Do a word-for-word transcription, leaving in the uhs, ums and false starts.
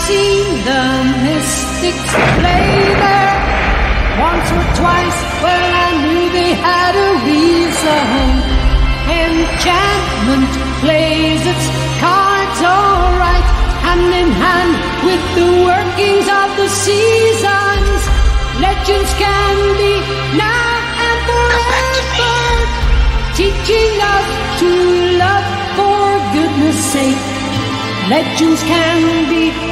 seen the mystics play there once or twice. Well, I knew they had a reason. Enchantment plays its cards all right, hand in hand with the workings of the seasons. Legends can be now and forever, teaching us to love for goodness sake. Legends can be